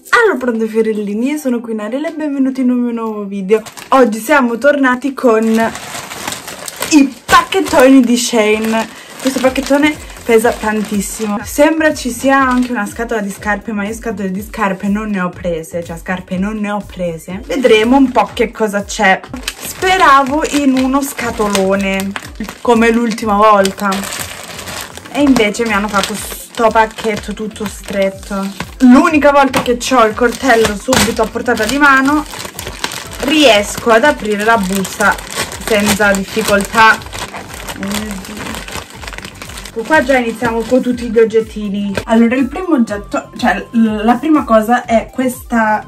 Allora, pronto fiorellini, io sono qui Narella e benvenuti in un mio nuovo video. Oggi siamo tornati con i pacchettoni di Shein. Questo pacchettone pesa tantissimo. Sembra ci sia anche una scatola di scarpe, ma io scatole di scarpe non ne ho prese, cioè scarpe non ne ho prese. Vedremo un po' che cosa c'è. Speravo in uno scatolone, come l'ultima volta. E invece mi hanno fatto sto pacchetto tutto stretto. L'unica volta che ho il coltello subito a portata di mano riesco ad aprire la busta senza difficoltà. Qua già iniziamo con tutti gli oggettini. Allora, il primo oggetto, cioè la prima cosa è questa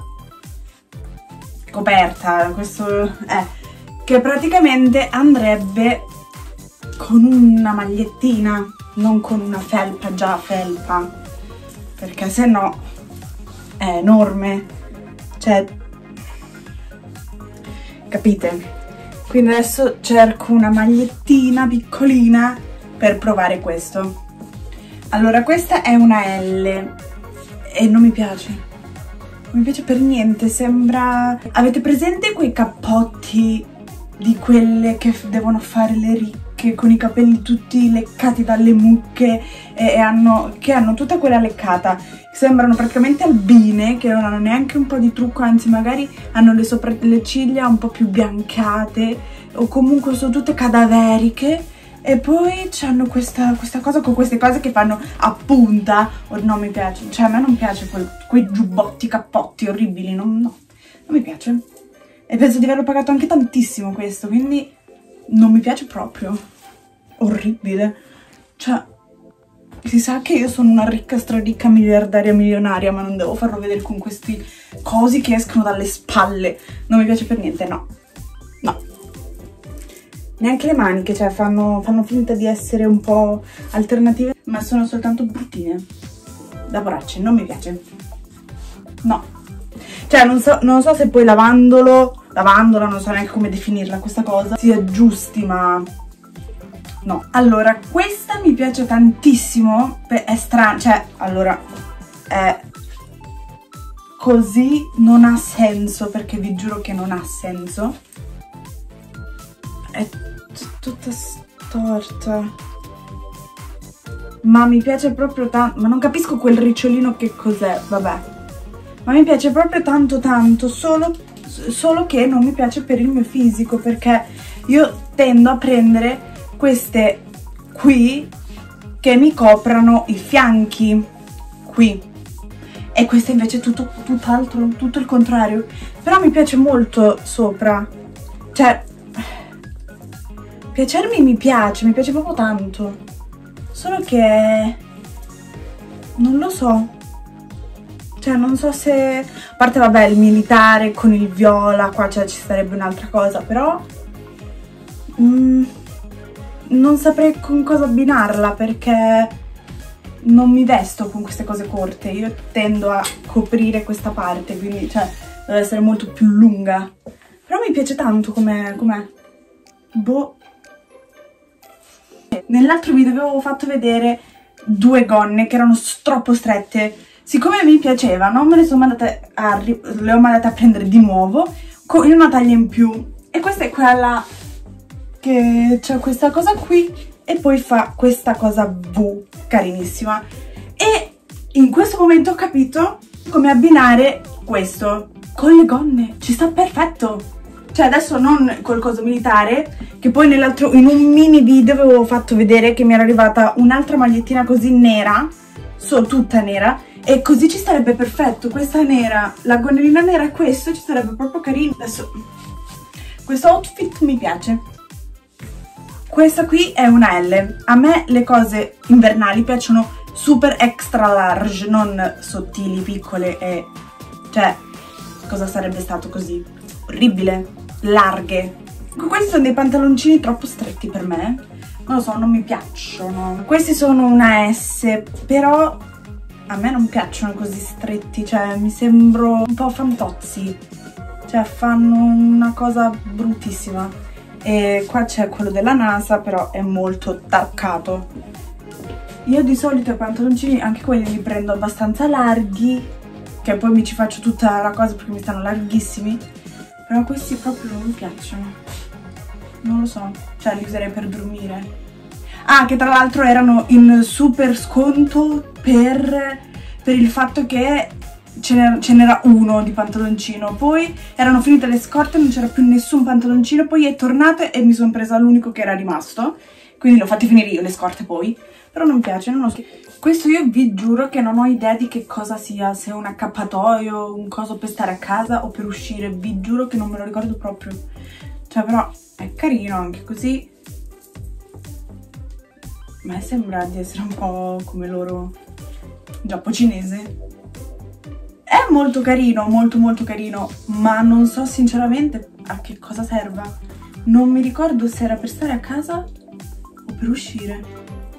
coperta, questo che praticamente andrebbe con una magliettina, non con una felpa, già felpa, perché se no è enorme, cioè, capite? Quindi adesso cerco una magliettina piccolina per provare questo. Allora, questa è una L e non mi piace, non mi piace per niente, sembra... Avete presente quei cappotti di quelle che devono fare le ricche, con i capelli tutti leccati dalle mucche che hanno tutta quella leccata, sembrano praticamente albine, che non hanno neanche un po' di trucco, anzi magari hanno le sopracciglia un po' più biancate o comunque sono tutte cadaveriche, e poi hanno questa cosa con queste cose che fanno a punta. Oh, no, mi piace, cioè a me non piace quei giubbotti, cappotti orribili, non mi piace, e penso di averlo pagato anche tantissimo questo, quindi non mi piace proprio, orribile. Cioè, si sa che io sono una ricca, straricca, miliardaria, milionaria, ma non devo farlo vedere con questi cosi che escono dalle spalle. Non mi piace per niente, no. No. Neanche le maniche, cioè fanno finta di essere un po' alternative, ma sono soltanto bruttine. Da poracce, non mi piace. No. Cioè, non so se poi lavandola, non so neanche come definirla questa cosa, si aggiusti, ma... no. Allora, questa mi piace tantissimo, è strana, cioè, allora, è così non ha senso, perché vi giuro che non ha senso. È tutta storta, ma mi piace proprio tanto, ma non capisco quel ricciolino che cos'è, vabbè, ma mi piace proprio tanto tanto, solo che non mi piace per il mio fisico, perché io tendo a prendere queste qui che mi coprano i fianchi qui, e queste invece tutt'altro, tutto il contrario. Però mi piace molto sopra, cioè piacermi mi piace proprio tanto, solo che non lo so, cioè non so se, a parte vabbè il militare con il viola, qua cioè ci sarebbe un'altra cosa, però non saprei con cosa abbinarla, perché non mi vesto con queste cose corte, io tendo a coprire questa parte, quindi cioè deve essere molto più lunga, però mi piace tanto com'è. Boh. Nell'altro video vi avevo fatto vedere due gonne che erano troppo strette, siccome mi piacevano me le ho mandate a prendere di nuovo con una taglia in più, e questa è quella che c'è questa cosa qui e poi fa questa cosa V carinissima, e in questo momento ho capito come abbinare questo con le gonne, ci sta perfetto. Cioè adesso non col coso militare, che poi in un mini video avevo fatto vedere che mi era arrivata un'altra magliettina così nera, tutta nera, e così ci sarebbe perfetto, questa nera, la gonnellina nera e questo ci sarebbe proprio carino. Adesso questo outfit mi piace. Questa qui è una L, a me le cose invernali piacciono super extra large, non sottili, piccole e... cioè, cosa sarebbe stato così? Orribile, larghe. Questi sono dei pantaloncini troppo stretti per me, non lo so, non mi piacciono. Questi sono una S, però a me non piacciono così stretti, cioè mi sembro un po' fantozzi, cioè fanno una cosa bruttissima. E qua c'è quello della NASA, però è molto tarcato. Io di solito i pantaloncini, anche quelli li prendo abbastanza larghi, che poi mi ci faccio tutta la cosa perché mi stanno larghissimi, però questi proprio non mi piacciono, non lo so, cioè li userei per dormire. Ah, che tra l'altro erano in super sconto per il fatto che ce n'era uno di pantaloncino, poi erano finite le scorte, non c'era più nessun pantaloncino, poi è tornato e mi sono presa l'unico che era rimasto, quindi l'ho fatti finire io le scorte poi, però non mi piace, non lo so. Questo io vi giuro che non ho idea di che cosa sia, se è un accappatoio, un coso per stare a casa o per uscire, vi giuro che non me lo ricordo proprio. Cioè però è carino anche così. A me sembra di essere un po' come loro giapponese. È molto carino, molto molto carino, ma non so sinceramente a che cosa serva. Non mi ricordo se era per stare a casa o per uscire.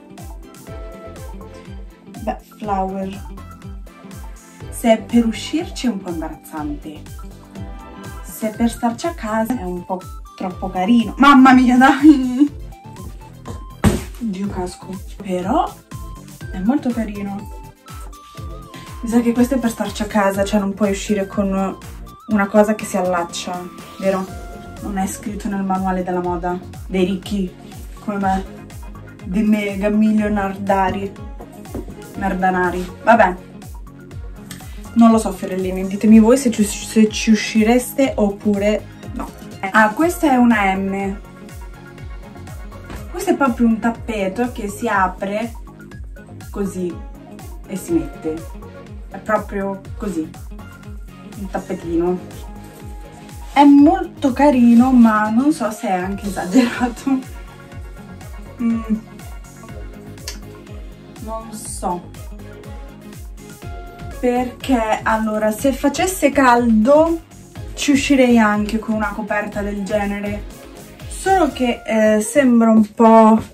Beh, flower. Se è per uscirci è un po' imbarazzante. Se è per starci a casa è un po' troppo carino. Mamma mia, dai! Oddio, casco. Però è molto carino. Mi sa che questo è per starci a casa, cioè non puoi uscire con una cosa che si allaccia, vero? Non è scritto nel manuale della moda dei ricchi come me, dei mega milionardari, merdanari. Vabbè, non lo so, fiorellini, ditemi voi se ci uscireste oppure no. Ah, questa è una M. Questo è proprio un tappeto che si apre così e si mette. È proprio così, un tappetino. È molto carino, ma non so se è anche esagerato. Non so. Perché, allora, se facesse caldo ci uscirei anche con una coperta del genere. Solo che sembra un po'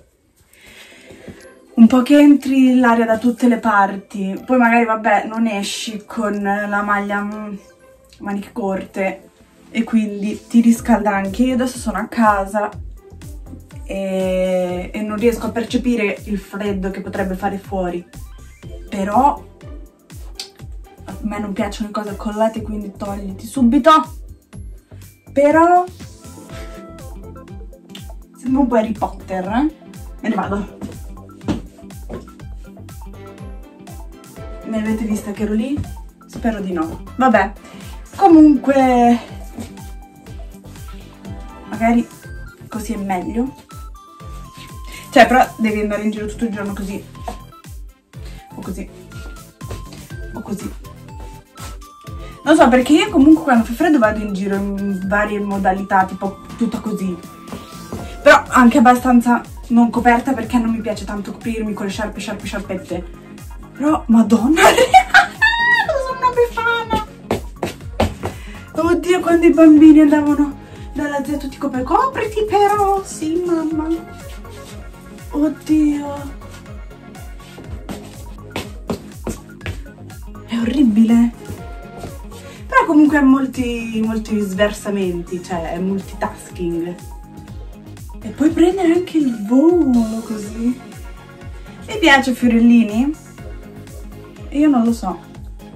che entri l'aria da tutte le parti, poi magari vabbè non esci con la maglia maniche corte e quindi ti riscalda anche. Io adesso sono a casa e non riesco a percepire il freddo che potrebbe fare fuori, però a me non piacciono le cose collate, quindi togliti subito. Però sembra un po' Harry Potter, me ne vado. Mi avete vista che ero lì? Spero di no. Vabbè, comunque magari così è meglio. Cioè, però devi andare in giro tutto il giorno così. O così. O così. Non so, perché io comunque quando fa freddo vado in giro in varie modalità, tipo tutta così. Però anche abbastanza non coperta perché non mi piace tanto coprirmi con le sciarpette. Però, madonna, sono una befana. Oddio, quando i bambini andavano dalla zia tutti copriti però, sì mamma. Oddio. È orribile. Però comunque ha molti sversamenti, cioè è multitasking. E puoi prendere anche il volo così. Mi piace, fiorellini? Io non lo so.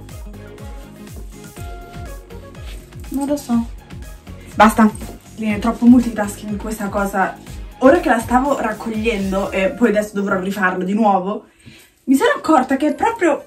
Non lo so. Basta. È troppo multitasking questa cosa. Ora che la stavo raccogliendo e poi adesso dovrò rifarlo di nuovo, mi sono accorta che è proprio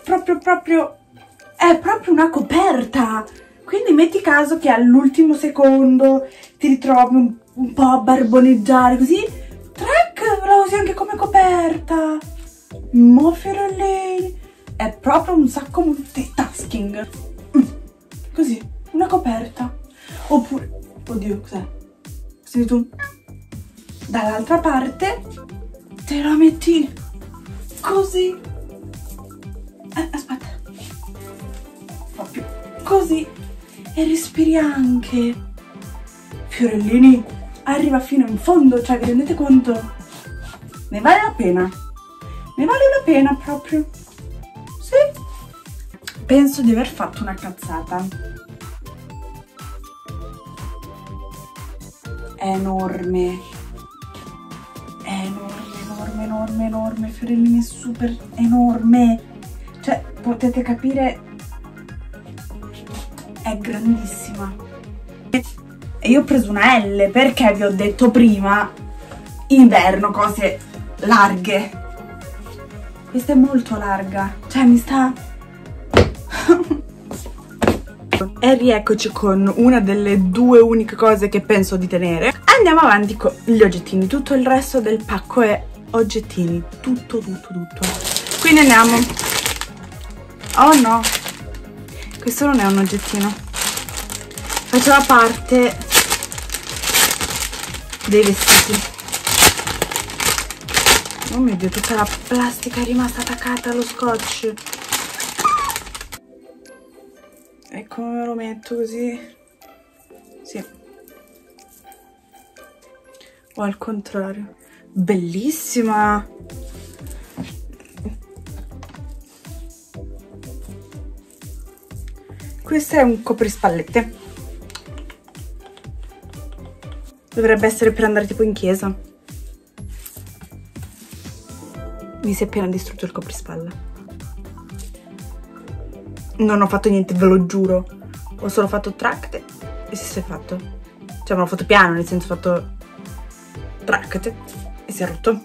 una coperta. Quindi metti caso che all'ultimo secondo ti ritrovi un po' a barboneggiare così. Track, la usi anche come coperta. Mo fiorellini. È proprio un sacco multitasking. Così, una coperta. Oppure, oddio, cos'è? Senti tu? Dall'altra parte te la metti così. Aspetta. Proprio così. E respiri anche. Fiorellini, arriva fino in fondo, cioè vi rendete conto? Ne vale la pena. Ne vale la pena proprio. Sì. Penso di aver fatto una cazzata. È enorme. È enorme. Fiorellini, è super enorme. Cioè, potete capire è grandissima. E io ho preso una L perché vi ho detto prima, inverno, cose larghe. Questa è molto larga, cioè mi sta... E rieccoci con una delle due uniche cose che penso di tenere. Andiamo avanti con gli oggettini. Tutto il resto del pacco è oggettini. Tutto. Quindi andiamo. Oh no, questo non è un oggettino. Faceva parte dei vestiti. Oh mio Dio, tutta la plastica è rimasta attaccata allo scotch. E come lo metto così? Sì. O al contrario. Bellissima! Questo è un coprispallette. Dovrebbe essere per andare tipo in chiesa. Mi si è appena distrutto il coprispalla. Non ho fatto niente, ve lo giuro. Ho solo fatto tract e si è fatto. Cioè me l'ho fatto piano, nel senso ho fatto tract e si è rotto.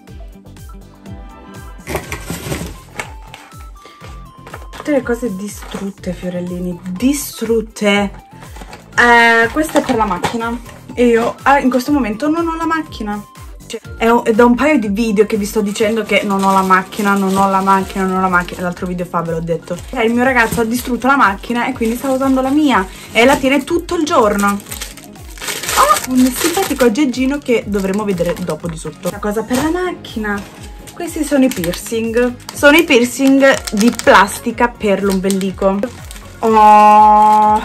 Tutte le cose distrutte, fiorellini, distrutte. Questa è per la macchina e io in questo momento non ho la macchina. È da un paio di video che vi sto dicendo che non ho la macchina, l'altro video fa ve l'ho detto. Il mio ragazzo ha distrutto la macchina e quindi stavo usando la mia e la tiene tutto il giorno. Ho un simpatico aggeggino che dovremo vedere dopo di sotto. Una cosa per la macchina. Questi sono i piercing. Sono i piercing di plastica per l'ombelico. Oh,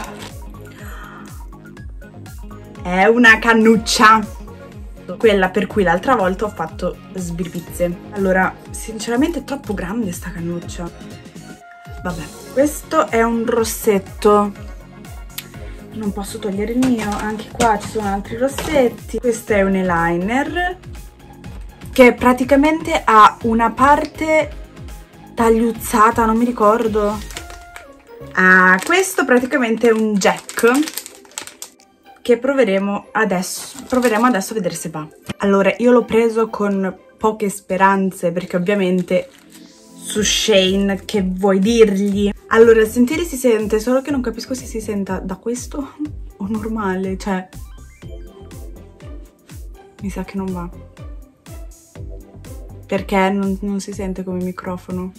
è una cannuccia. Quella per cui l'altra volta ho fatto sbirbizze. Allora, sinceramente è troppo grande sta cannuccia. Vabbè, questo è un rossetto. Non posso togliere il mio. Anche qua ci sono altri rossetti. Questo è un eyeliner che praticamente ha una parte tagliuzzata, non mi ricordo. Questo praticamente è un jack che proveremo adesso a vedere se va. Allora, io l'ho preso con poche speranze perché ovviamente su Shein che vuoi dirgli? Allora, sentire si sente, solo che non capisco se si senta da questo o normale, cioè mi sa che non va perché non si sente come microfono.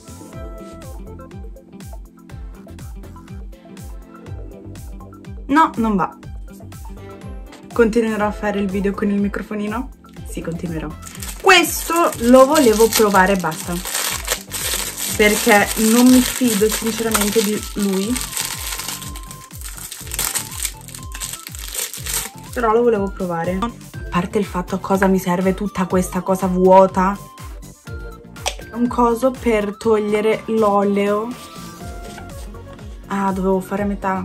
No, non va. Continuerò a fare il video con il microfonino? Sì, continuerò. Questo lo volevo provare e basta. Perché non mi fido sinceramente di lui. Però lo volevo provare. A parte il fatto a cosa mi serve tutta questa cosa vuota. È un coso per togliere l'oleo. Ah, dovevo fare metà.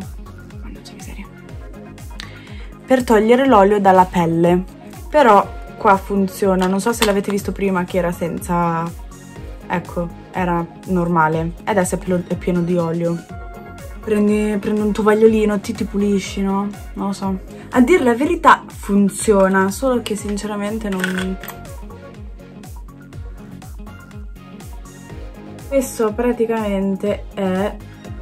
Per togliere l'olio dalla pelle, però qua funziona, non so se l'avete visto prima che era senza, ecco, era normale, adesso è pieno di olio. Prendi un tovagliolino, ti pulisci, no? Non lo so. A dire la verità funziona, solo che sinceramente non... Questo praticamente è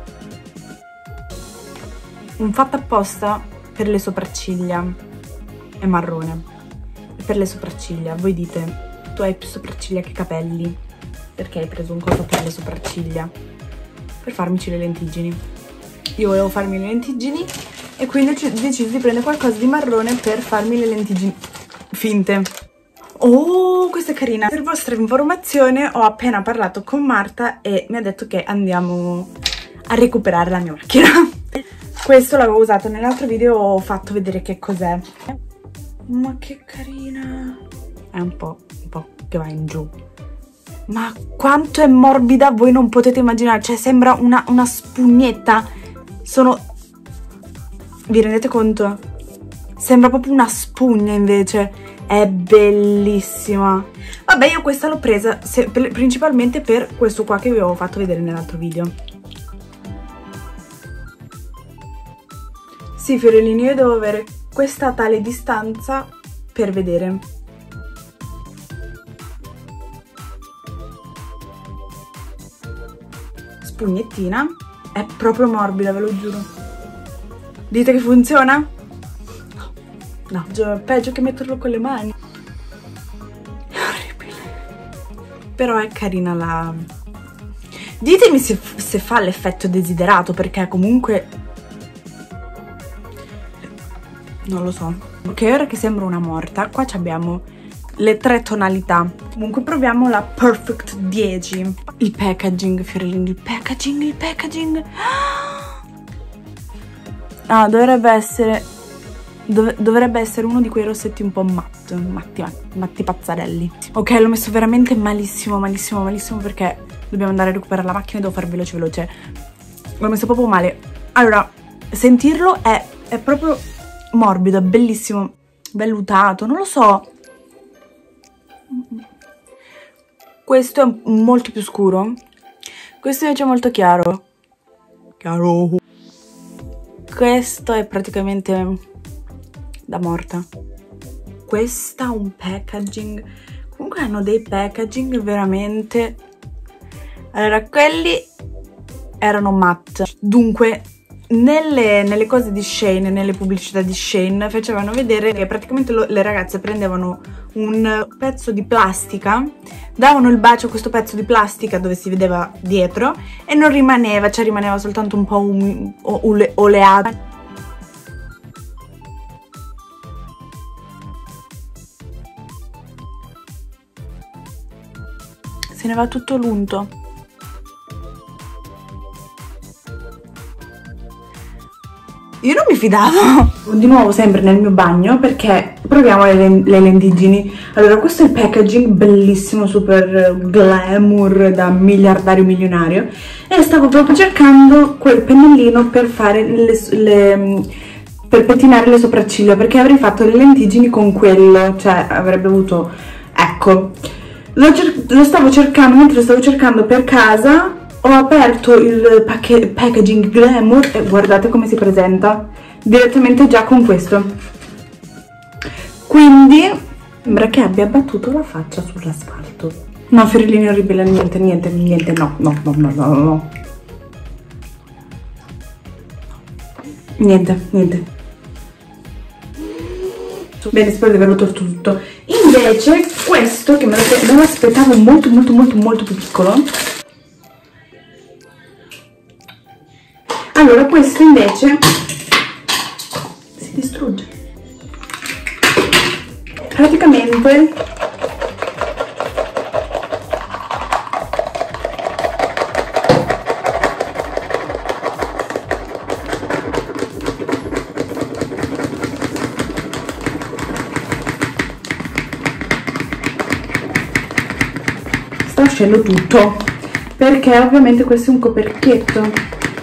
un fatto apposta per le sopracciglia. È marrone. È per le sopracciglia. Voi dite, tu hai più sopracciglia che capelli. Perché hai preso un coso per le sopracciglia? Per farmici le lentiggini. Io volevo farmi le lentiggini e quindi ho deciso di prendere qualcosa di marrone per farmi le lentiggini finte. Oh, questa è carina. Per vostra informazione ho appena parlato con Marta e mi ha detto che andiamo a recuperare la mia macchina. Questo l'avevo usato nell'altro video, ho fatto vedere che cos'è. Ma che carina. È un po' che va in giù. Ma quanto è morbida voi non potete immaginare. Cioè sembra una spugnetta. Vi rendete conto? Sembra proprio una spugna invece. È bellissima. Vabbè, io questa l'ho presa principalmente per questo qua che vi avevo fatto vedere nell'altro video. Sì, fiorellini, io devo avere questa tale distanza per vedere. Spugnettina. È proprio morbida, ve lo giuro. Dite che funziona? No, peggio che metterlo con le mani. È orribile. Però è carina la... Ditemi se fa l'effetto desiderato, perché comunque... non lo so. Ok, ora che sembra una morta, qua abbiamo le 3 tonalità. Comunque proviamo la Perfect 10. Il packaging, fiorellini, il packaging. Ah, dovrebbe essere uno di quei rossetti un po' matti pazzarelli. Ok, l'ho messo veramente malissimo perché dobbiamo andare a recuperare la macchina e devo fare veloce. L'ho messo proprio male. Allora, sentirlo è proprio morbido, è bellissimo, vellutato, non lo so. Questo è molto più scuro. Questo invece è molto chiaro. Questo è praticamente da morta. Questo ha un packaging. Comunque hanno dei packaging veramente... Allora, quelli erano matte. Dunque, nelle cose di Shein, nelle pubblicità di Shein, facevano vedere che praticamente le ragazze prendevano un pezzo di plastica, davano il bacio a questo pezzo di plastica dove si vedeva dietro e non rimaneva, cioè rimaneva soltanto un po' oleato. Se ne va tutto l'unto. Io non mi fidavo. Di nuovo sempre nel mio bagno perché proviamo le lentiggini. Allora, questo è il packaging bellissimo, super glamour da miliardario milionario, e stavo proprio cercando quel pennellino per fare per pettinare le sopracciglia, perché avrei fatto le lentiggini con quello, cioè avrebbe avuto, ecco, lo stavo cercando, mentre lo stavo cercando per casa ho aperto il packaging glamour e guardate come si presenta direttamente già con questo. Quindi sembra che abbia battuto la faccia sull'asfalto. No, fiorellini, orribile, niente, no. Niente. Bene, spero di averlo tolto tutto. Invece questo, che me lo aspettavo molto più piccolo. Allora, questo invece si distrugge. Praticamente sta uscendo tutto, perché ovviamente questo è un coperchietto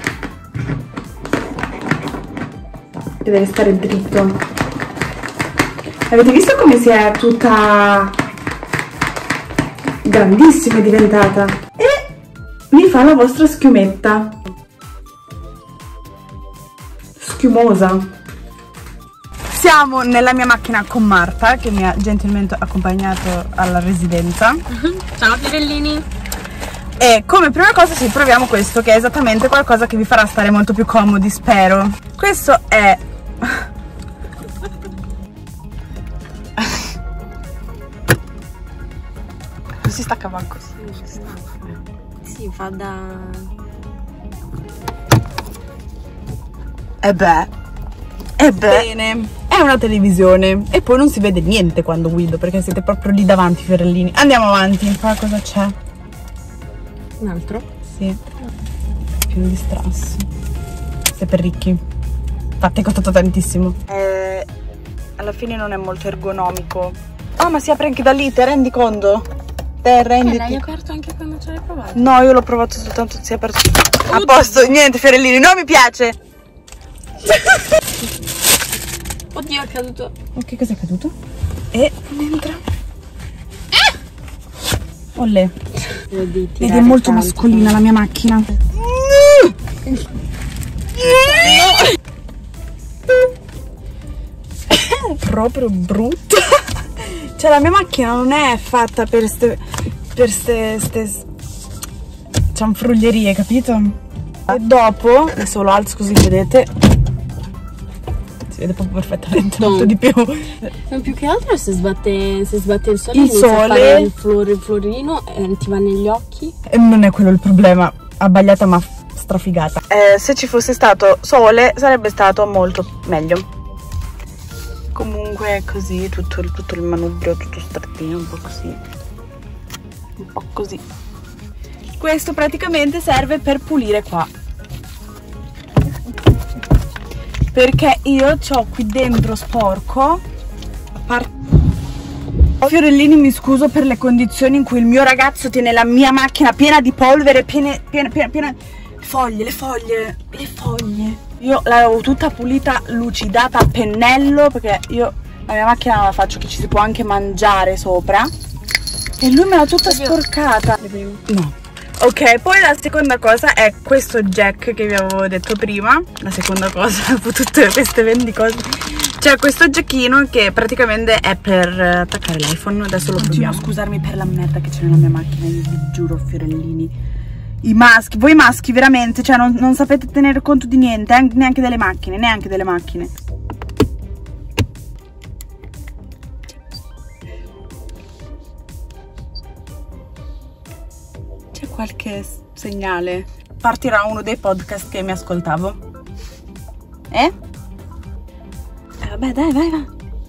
che deve stare dritto. Avete visto come si è tutta grandissima, è diventata, e mi fa la vostra schiumetta schiumosa. Siamo nella mia macchina con Marta, che mi ha gentilmente accompagnato alla residenza. Ciao fiorellini. E come prima cosa sì, proviamo questo, che è esattamente qualcosa che vi farà stare molto più comodi, spero. Questo è... non si stacca manco. Sì, fa da... E beh. Bene. È una televisione e poi non si vede niente quando guido, perché siete proprio lì davanti, fiorellini. Andiamo avanti. Qua cosa c'è? Un altro? Sì. Pieno di strass. Sei per ricchi. Infatti è costato tantissimo. Alla fine non è molto ergonomico. Oh, ma si apre anche da lì, te rendi conto? Te renditi. L'hai aperto anche quando ce l'hai provato? No, io l'ho provato soltanto, si è aperto. A posto, niente fiorellini, non mi piace. Oddio, è caduto. Ok, cos'è caduto? E non entra. Olle. Vedi, è molto mascolina la mia macchina. Proprio brutta. Cioè la mia macchina non è fatta per ste cianfruglierie, capito? E dopo, adesso lo alzo così vedete, si vede proprio perfettamente, molto di più. Ma più che altro se sbatte il sole, Il sole, il florino ti va negli occhi. E non è quello il problema, abbagliata ma strafigata. Se ci fosse stato sole sarebbe stato molto meglio. Comunque così, tutto il manubrio, tutto strettino, un po' così. Questo praticamente serve per pulire qua. Perché io c'ho qui dentro sporco. Fiorellini, mi scuso per le condizioni in cui il mio ragazzo tiene la mia macchina piena di polvere, piena le foglie. Io l'avevo tutta pulita, lucidata a pennello, perché io la mia macchina la faccio che ci si può anche mangiare sopra. E lui me l'ha tutta sporcata. No. Ok, poi la seconda cosa è questo jack che vi avevo detto prima. La seconda cosa, dopo tutte queste 20 cose. C'è questo jackino che praticamente è per attaccare l'iPhone. Adesso lo proviamo. Scusarmi per la merda che c'è nella mia macchina, io vi giuro, Fiorellini. I maschi, voi maschi veramente, cioè non sapete tenere conto di niente, neanche delle macchine, C'è qualche segnale? Partirà uno dei podcast che mi ascoltavo. Vabbè, dai, vai.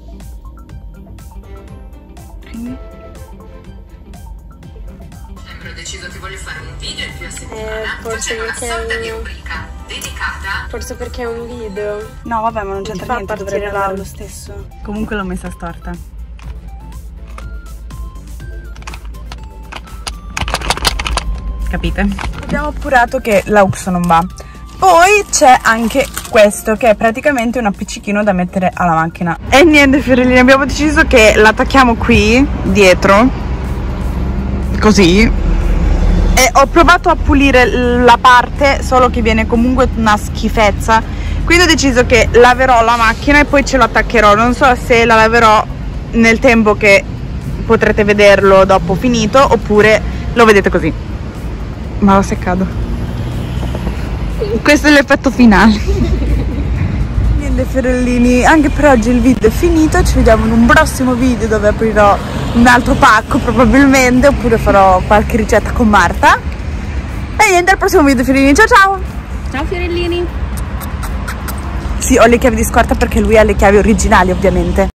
Ho deciso che voglio fare un video in più a settimana. Forse perché una sorta di rubrica dedicata. Forse perché è un video. No, vabbè, ma non c'entra fa niente, partire dovrebbe andare lo stesso. Comunque l'ho messa storta. Capite? Abbiamo appurato che l'aux non va. Poi c'è anche questo, che è praticamente un appiccichino da mettere alla macchina. E niente, Fiorellini, abbiamo deciso che l'attacchiamo qui dietro, così. E ho provato a pulire la parte, solo che viene comunque una schifezza. Quindi ho deciso che laverò la macchina e poi ce lo attaccherò. Non so se la laverò nel tempo che potrete vederlo dopo finito, oppure lo vedete così. Ma l'ho seccato. Questo è l'effetto finale. Niente, Fiorellini, anche per oggi il video è finito. Ci vediamo in un prossimo video dove aprirò un altro pacco probabilmente, oppure farò qualche ricetta con Marta. E niente, al prossimo video, Fiorellini. Ciao ciao. Ciao Fiorellini. Sì, ho le chiavi di scorta perché lui ha le chiavi originali, ovviamente.